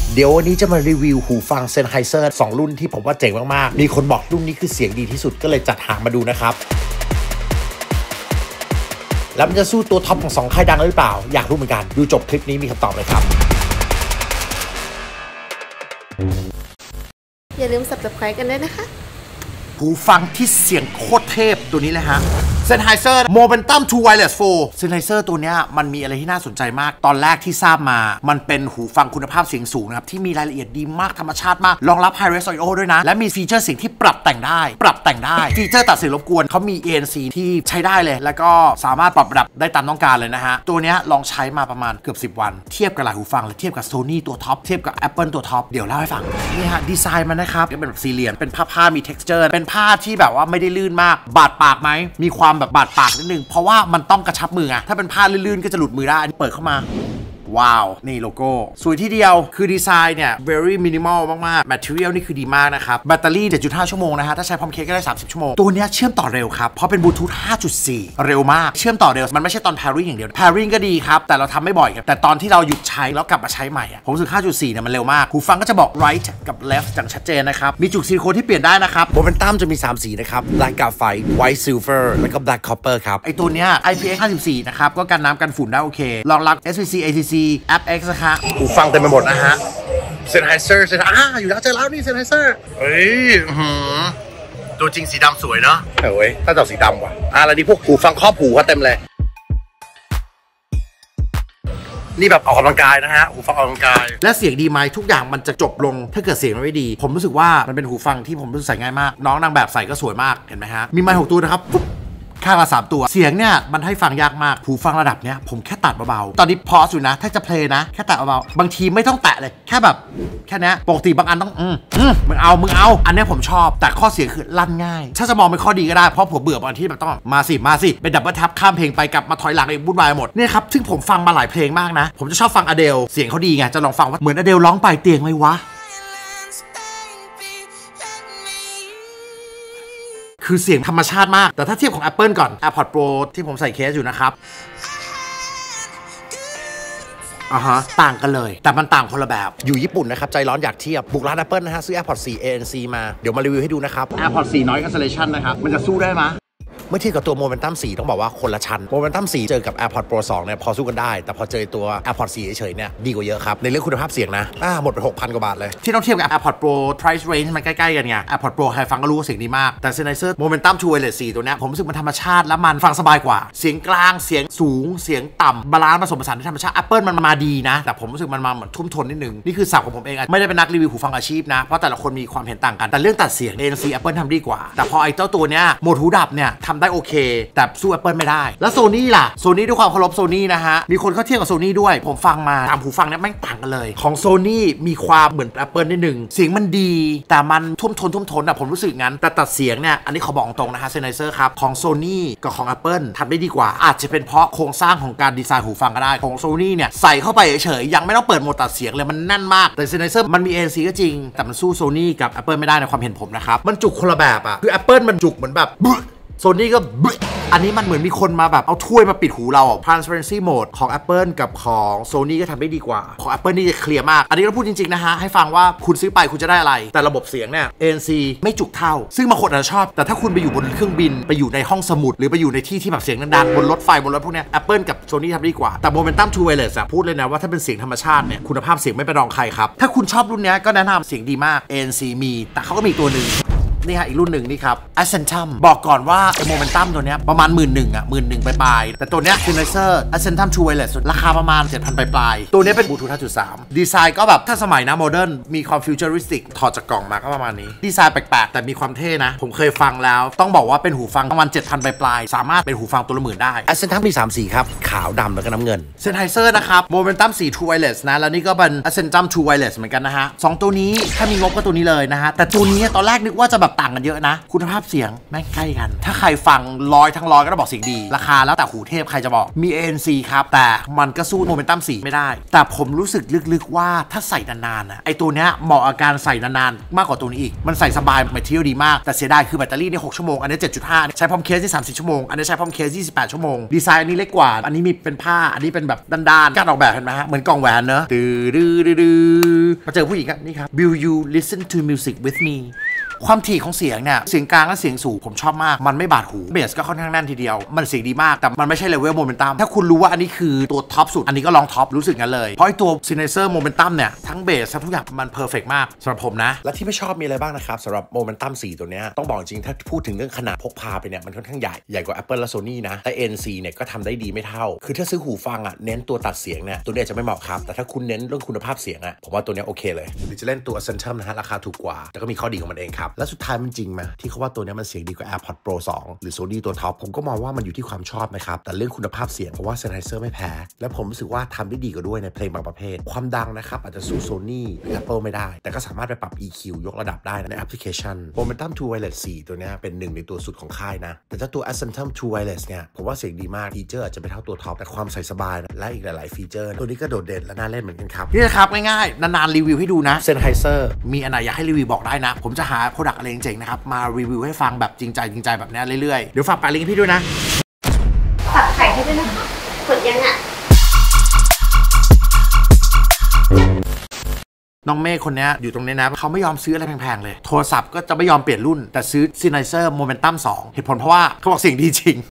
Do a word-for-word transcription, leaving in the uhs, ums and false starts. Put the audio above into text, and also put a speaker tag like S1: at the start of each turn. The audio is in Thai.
S1: เดี๋ยววันนี้จะมารีวิวหูฟัง Sennheiser สองรุ่นที่ผมว่าเจ๋งมากๆมีคนบอกรุ่นนี้คือเสียงดีที่สุดก็เลยจัดหามาดูนะครับแล้วมันจะสู้ตัวท็อปของสองค่ายดังหรือเปล่าอยากรู้เหมือนกันดูจบคลิปนี้มีคำตอบเลยครับ
S2: อย่าลืม Subscribe กันด้วยนะคะ
S1: หูฟังที่เสียงโคตรเทพตัวนี้เลยฮะ Sennheiser Momentum ทู Wireless โฟร์ Sennheiser ตัวนี้มันมีอะไรที่น่าสนใจมากตอนแรกที่ทราบมามันเป็นหูฟังคุณภาพเสียงสูงนะครับที่มีรายละเอียดดีมากธรรมชาติมากรองรับ High Res Audio ด้วยนะและมีฟีเจอร์เสียงที่ปรับแต่งได้ปรับแต่งได้ฟีเจอร์ตัดเสียงรบกวนเขามี เอ เอ็น ซี ที่ใช้ได้เลยแล้วก็สามารถปรับระดับได้ตามต้องการเลยนะฮะตัวนี้ลองใช้มาประมาณเกือบสิบวันเทียบกับหลายหูฟังเลยเทียบกับ Sony ตัวท็อปเทียบกับ Apple ตัวท็อปเดี๋ยวเล่าให้ฟังนี่ฮะดีไซน์มันนะครับเป็นแบบสี่เหลี่ยมเป็นผ้าผ้ามี texture เป็นผ้าที่แบบว่าไม่ได้ลื่นมากบาดปากไหมมีความแบบบาดปากนิดนึงเพราะว่ามันต้องกระชับมือไงถ้าเป็นผ้าลื่นๆก็จะหลุดมือได้อันนี้เปิดเข้ามาว้าวนี่โลโก้สวยที่เดียวคือดีไซน์เนี่ย very minimal มากๆ material นี่คือดีมากนะครับแบตเตอรี่ เจ็ดจุดห้า ชั่วโมงนะฮะถ้าใช้พร้อมเคสก็ได้สามสิบชั่วโมงตัวนี้เชื่อมต่อเร็วครับเพราะเป็นบลูทูธ ห้าจุดสี่ เร็วมากเชื่อมต่อเร็วมันไม่ใช่ตอน pairing อย่างเดียว pairing ก็ดีครับแต่เราทำไม่บ่อยครับแต่ตอนที่เราหยุดใช้แล้วกลับมาใช้ใหม่อ่ะผมรู้สึก ห้าจุดสี่ เนี่ยมันเร็วมากหูฟังก็จะบอก right กับ left อย่างชัดเจนนะครับมีจุกซิลิโคนที่เปลี่ยนได้นะครับ Momentum จะมีสามสีนะครับ black graphite white silver แล้วก็ black copper ครับไอตัวเนี้ย ไอ พี เอ็กซ์ ห้าสิบสี่นะครับก็กันน้ำกันฝุ่นได้โอเครองรับ เอส พี ซี เอ ที ซี แอป Xหูฟังเต็มไปหมดนะฮะ Sennheiser เซนอ่าอยู่แล้วเจอแล้วนี่ Sennheiser เฮ้ยตัวจริงสีดำสวยเนาะเฮ้ยถ้าจับสีดำว่ะอะไรนี่พวกหูฟังครอบหูเขาเต็มเลยนี่แบบออกกำลังกายนะฮะหูฟังออกกำลังกายและเสียงดีไหมทุกอย่างมันจะจบลงถ้าเกิดเสียงมันไม่ดีผมรู้สึกว่ามันเป็นหูฟังที่ผมรู้สึกใส่ง่ายมากน้องนางแบบใส่ก็สวยมากเห็นไหมฮะมีไมค์หกตัวนะครับข้างละสามตัวเสียงเนี่ยมันให้ฟังยากมากหูฟังระดับเนี้ยผมแค่ตัดเบาๆตอนนี้พอสุดนะถ้าจะเพลย์นะแค่ตัดเบาๆบางทีไม่ต้องแตะเลยแค่แบบแค่นี้ปกติบางอันต้องอืมอืมมึงเอามึงเอาอันนี้ผมชอบแต่ข้อเสียคือลั่นง่ายถ้าจะมองเป็นข้อดีก็ได้เพราะผมเบื่อบางที่แบบต้องมาสิมาสิเป็นดับเบิลแท็บข้ามเพลงไปกลับมาถอยหลังเองวุ่นวายหมดเนี่ยครับซึ่งผมฟังมาหลายเพลงมากนะผมจะชอบฟังอเดลเสียงเขาดีไงจะลองฟังว่าเหมือนอเดลร้องปลายเตียงไหมวะคือเสียงธรรมชาติมากแต่ถ้าเทียบของ Apple ก่อน AirPods Pro ที่ผมใส่เคสอยู่นะครับอ่าฮะต่างกันเลยแต่มันต่างคนละแบบอยู่ญี่ปุ่นนะครับใจร้อนอยากเทียบบุกร้าน Apple นะฮะซื้อ AirPods โฟร์ เอ เอ็น ซี มาเดี๋ยวมารีวิวให้ดูนะครับ AirPods โฟร์ Noise Cancellation นะครับมันจะสู้ได้ไหมเมื่อเทียบกับตัว Momentum โฟร์ต้องบอกว่าคนละชั้น Momentum โฟร์เจอกับ AirPods Pro ทูเนี่ยพอสู้กันได้แต่พอเจอตัว AirPods โฟร์เฉยๆเนี่ยดีกว่าเยอะครับในเรื่องคุณภาพเสียงนะอ่าหมดไป หกพัน กว่าบาทเลยที่ต้องเทียบกับ AirPods Pro price range มันใกล้ๆกันไง AirPods Pro ใครฟังก็รู้ว่าเสียงดีมากแต่ Sennheiser Momentum ทู Wireless โฟร์ตัวเนี้ยผมรู้สึกมันธรรมชาติและมันฟังสบายกว่าเสียงกลางเสียงสูงเสียงต่ำบาลานซ์ผสมผสานที่ธรรมชาติ Apple มันมาดีนะแต่ผมรู้สึกมันมาเหมือนทุ่มทนนิดนึงนี่คือศัพท์ของผมเองไม่ได้เป็นนักรีวิวหูฟังอาชีพนะเพราะแต่ละคนมีความเห็นต่างกันแต่เรื่องตัดเสียง เอ เอ็น ซี Apple ทำดีกว่าแต่พอไอ้เจ้าตัวเนี้ยโหมดหูดับเนี่ยทำได้โอเคแต่สู้ Apple ไม่ได้แล้ว Sony ล่ะ Sony ด้วยความเคารพ Sony นะฮะมีคนเขาเทียบกับ Sony ด้วยผมฟังมาตามหูฟังเนี่ยไม่ต่างกันเลยของ Sony มีความเหมือน Apple นิดนึงเสียงมันดีแต่มันทุ่มทนทุ่มทนอะผมรู้สึกงั้นแต่ตัดเสียงเนี่ยอันนี้ขอบอกตรงนะฮะ Sennheiser ครับของ Sony กับของ Apple ทำได้ดีกว่าอาจจะเป็นเพราะโครงสร้างของการดีไซน์หูฟังก็ได้ของ Sony เนี่ยใส่เข้าไปเฉยๆยังไม่ต้องเปิดโหมดตัดเสียงเลยมันแน่นมากแต่ Sennheiser มันมี เอ เอ็น ซี ก็จริงแต่มันสู้ Sony กับ Apple ไม่ได้ในความเห็นผมนะครับมันจุกคนละแบบอะคือ Apple มันจุกเหมือนแบบโซนี่ก็อันนี้มันเหมือนมีคนมาแบบเอาถ้วยมาปิดหูเราอ่ะ transparency mode ของ Apple กับของ Sony ก็ทำได้ดีกว่าของ Apple นี่จะเคลียร์มากอันนี้เราพูดจริงๆนะฮะให้ฟังว่าคุณซื้อไปคุณจะได้อะไรแต่ระบบเสียงเนี่ย เอ เอ็น ซี ไม่จุกเท่าซึ่งบางคนอาจจะชอบแต่ถ้าคุณไปอยู่บนเครื่องบินไปอยู่ในห้องสมุดหรือไปอยู่ในที่ที่แบบเสียงดังๆบนรถไฟบนรถพวกนี้ Apple กับ Sony ทำได้ดีกว่าแต่ Momentum ทู Wireless พูดเลยนะว่าถ้าเป็นเสียงธรรมชาติเนี่ยคุณภาพเสียงไม่ไปรองใครครับถ้าคุณชอบรุ่นนี้ก็แนะนำเสียงดีมาก เอ เอ็น ซี มีแต่เขาก็มีตัวหนึ่งนี่ฮะอีกรุ่นหนึ่งนี่ครับ Ascentum บอกก่อนว่าไอ้ Momentum ตัวเนี้ยประมาณหมื่นหนึ่งอ่ะหมื่นหนึ่งปลายๆแต่ตัวเนี้ย Sennheiser Ascentum ทู Wireless ราคาประมาณ เจ็ดพัน ปลายๆตัวนี้เป็นบลูทูธ ห้าจุดสาม ดีไซน์ก็แบบถ้าสมัยนะโมเดิร์นมีความฟิวเจอริสติกถอดจากกล่องมาก็ประมาณนี้ดีไซน์แปลกๆแต่มีความเท่นะผมเคยฟังแล้วต้องบอกว่าเป็นหูฟังประมาณ เจ็ดพัน ปลายๆสามารถเป็นหูฟังตัวละหมื่นได้ Ascentum มีสามสีครับขาวดำแล้วก็น้ำเงิน Sennheiser นะครับ Momentum โฟร์ ทู Wireless นะแล้วนี่ก็เป็น Ascentum ทู Wireless เหมือนกันนะฮะสองตัวนี้ถ้ามีงบก็ตัวนี้เลยนะฮะแต่ตัวนี้ตอนแรกนึกว่าจะแบบแบบต่างกันเยอะนะคุณภาพเสียงแม่งใกล้กันถ้าใครฟังร้อยทั้งร้อยก็ต้องบอกเสียงดีราคาแล้วแต่หูเทพใครจะบอกมี เอ เอ็น ซี ครับแต่มันก็สู้โมเมนตัมสี่ไม่ได้แต่ผมรู้สึกลึกๆว่าถ้าใส่นานๆนะไอตัวเนี้ยเหมาะกับการใส่นานๆมากกว่าตัวนี้อีกมันใส่สบายแมทเทียลดีมากแต่เสียดายคือแบตเตอรี่เนี่ยหกชั่วโมงอันนี้ เจ็ดจุดห้า ใช้พร้อมเคสที่สามสิบชั่วโมงอันนี้ใช้พร้อมเคสยี่สิบแปดชั่วโมงดีไซน์อันนี้เล็กกว่าอันนี้มีเป็นผ้าอันนี้เป็นแบบด้านๆการออกแบบเห็นไหมฮะเหมือนกล่องแหวนเนอะดื้อดื้อดื้อมาเจอผู้หญิงกันนี่ครับ Will you listen to music with meความถี่ของเสียงเนี่ยเสียงกลางและเสียงสูงผมชอบมากมันไม่บาดหูเบสก็ค่อนข้างแน่นทีเดียวมันเสียงดีมากแต่มันไม่ใช่เลเวลโมเมนตัมถ้าคุณรู้ว่าอันนี้คือตัวท็อปสุดอันนี้ก็ลองท็อปรู้สึกงั้นเลยเพราะไอตัวซินเนเซอร์โมเมนตัมเนี่ยทั้งเบสทั้งทุกอย่างมันเพอร์เฟกต์มากสำหรับผมนะและที่ไม่ชอบมีอะไรบ้างนะครับสำหรับโมเมนตัมสี่ตัวเนี้ยต้องบอกจริงถ้าพูดถึงเรื่องขนาดพกพาไปเนี่ยมันค่อนข้างใหญ่ใหญ่กว่า Apple และ Sony นะแต่ เอ็น ซี เนี่ยก็ทำได้ดีไม่เท่าคือถ้าซื้อหูฟังอ่ะเน้นตัวตัดเสียงเนี่ยตัวนี้จะไม่เหมาะครับแต่ถ้าคุณเน้นเรื่องคุณภาพเสียงอ่ะผมว่าตัวนี้โอเคเลยหรือจะเล่นตัว Centum นะฮะราคาถูกกว่าแต่ก็มีข้อดีของมันเองครับและสุดท้ายมันจริงที่เขาว่าตัวนี้มันเสียงดีกว่า AirPods Pro สองหรือ Sony ตัวท็อปผมก็มองว่ามันอยู่ที่ความชอบนะครับแต่เรื่องคุณภาพเสียงเพราะว่า Sennheiser ไม่แพ้และผมรู้สึกว่าทำได้ดีกว่าด้วยในเพลงบางประเภทความดังนะครับอาจจะสู้ Sony หรือ Apple ไม่ได้แต่ก็สามารถไปปรับ อี คิว ยกระดับได้ในแอปพลิเคชัน Momentum True Wireless สี่ตัวนี้เป็นหนึ่งในตัวสุดของค่ายนะแต่ถ้าตัว Acentum True Wireless เนี่ยผมว่าเสียงดีมากฟีเจอร์อาจจะไม่เท่าตัวท็อปแต่ความใส่สบายและอีกหลายๆฟีเจอร์ตัวนี้ก็โดดเด่นและน่าเล่นเหมือนกันครับนี่นะครับง่ายๆนานๆรีวิวให้ดูนะ Sennheiser มีอันไหนอยากให้รีวิวบอกได้นะผมจะหา product อะไรเจ๋งๆนะครับมารีวิวให้ฟังแบบจริงใจจริงใจแบบนี้เรื่อยๆเดี๋ยวฝากแปะลิงก์พี่ด้วยนะ
S2: ฝากไข่ให้ด้วยนะคะกดยังอ่ะ
S1: น้องเมฆคนนี้อยู่ตรงนี้นะเขาไม่ยอมซื้ออะไรแพงๆเลยโทรศัพท์ก็จะไม่ยอมเปลี่ยนรุ่นแต่ซื้อ Sennheiser Momentum สองเหตุผลเพราะว่าเขาบอกเสียงดีจริง